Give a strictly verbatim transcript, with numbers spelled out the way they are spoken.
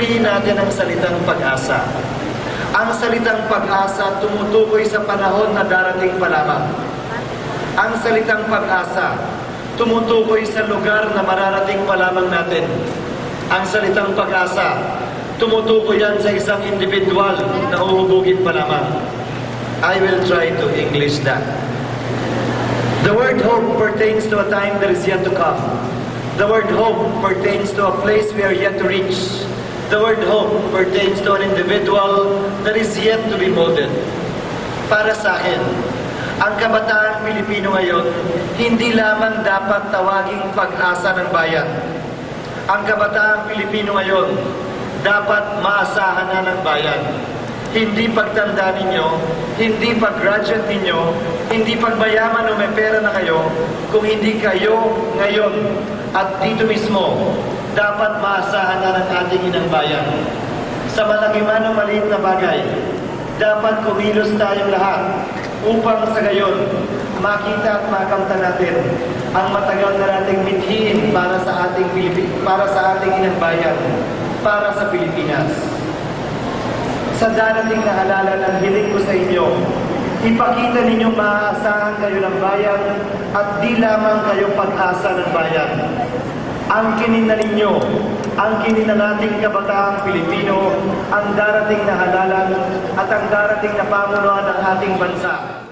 Suriin natin ang salitang pag-asa. Ang salitang pag-asa tumutukoy sa panahon na darating pa lamang. Ang salitang pag-asa tumutukoy sa lugar na mararating pa lamang natin. Ang salitang pag-asa tumutukoy yan sa isang individual na uhubugin pa lamang. I will try to English that. The word hope pertains to a time that is yet to come. The word hope pertains to a place we are yet to reach. The word hope pertains to an individual that is yet to be molded. Para sa akin, ang kabataang Pilipino ngayon, hindi lamang dapat tawaging pag-asa ng bayan. Ang kabataang Pilipino ngayon, dapat maasahan na ng bayan. Hindi pagtanda ninyo, hindi pag-graduate ninyo, hindi pagmayaman o may pera na kayo, kung hindi kayo ngayon at dito mismo, dapat maasahan na ng ating inang bayan. Sa malaki man o maliit na bagay, dapat kumilos tayong lahat upang sa gayon, makita at makamta natin ang matagal na nating mithiin para sa ating Pilipin, para sa ating inang bayan, para sa Pilipinas. Sa darating na halalan, ang hiling ko sa inyo, ipakita ninyong maaasahan kayo ng bayan at di lamang kayo pag-asa ng bayan. Ang kinina ninyo, ang kinina nating kabataang Pilipino, ang darating na halalan at ang darating na pamunuan ng ating bansa.